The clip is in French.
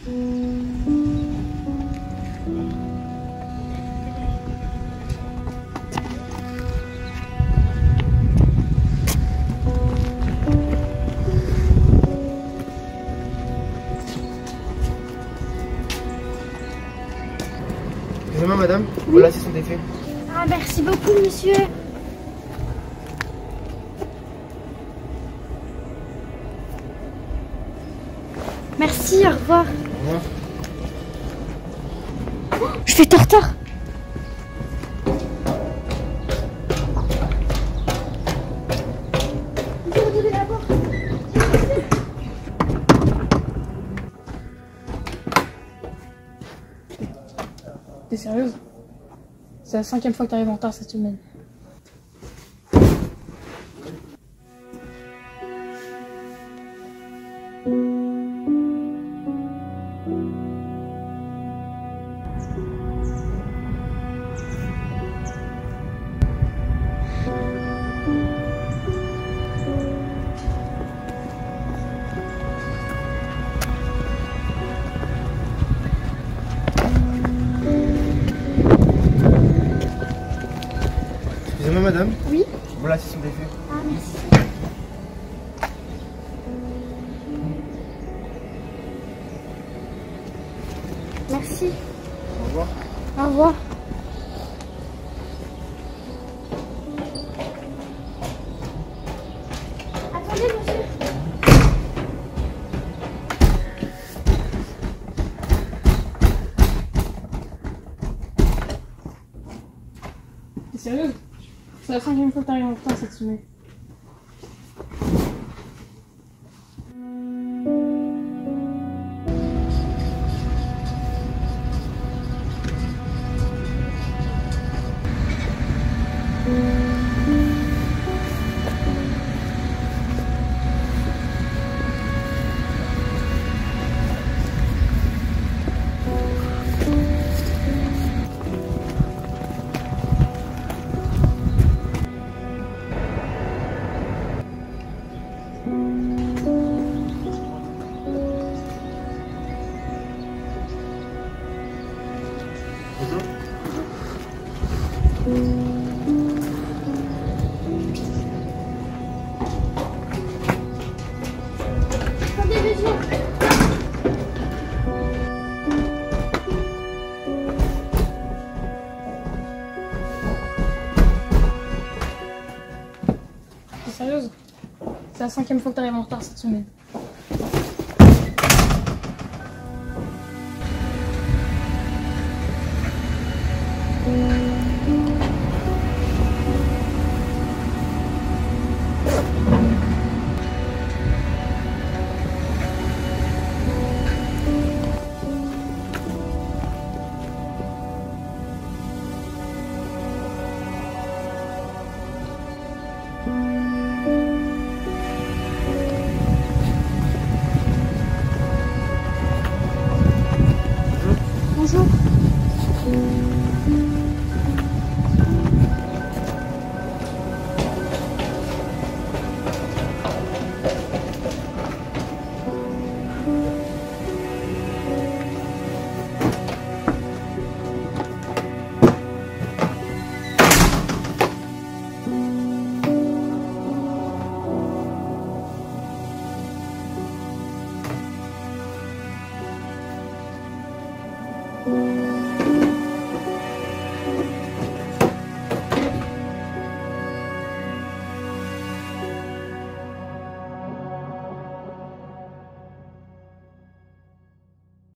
Excusez-moi madame, Oui. voilà c'est son défait. Ah, merci beaucoup, monsieur. Merci, au revoir. Au revoir. Oh, je fais tartare. T'es sérieuse? C'est la 5e fois que t'arrives en retard cette semaine. Excusez-moi madame. Oui. Voilà c'est son défait. Ah, merci. Merci. Au revoir. Au revoir. Attendez, monsieur. T'es sérieuse? C'est la 5e fois que t'arrives en retard cette semaine. Attendez, monsieur. T'es sérieuse? C'est la 5e fois que t'arrives en retard cette semaine. Bonjour.